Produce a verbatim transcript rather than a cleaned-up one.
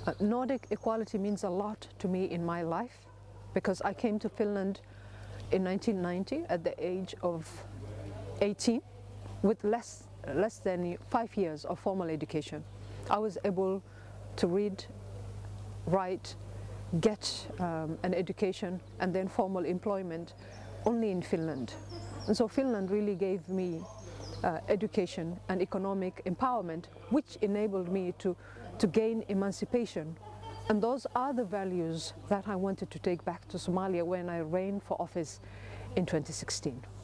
Uh, Nordic equality means a lot to me in my life because I came to Finland in nineteen ninety at the age of eighteen with less, less than five years of formal education. I was able to read, write, get um, an education and then formal employment only in Finland. And so Finland really gave me uh, education and economic empowerment, which enabled me to, to gain emancipation. And those are the values that I wanted to take back to Somalia when I ran for office in twenty sixteen.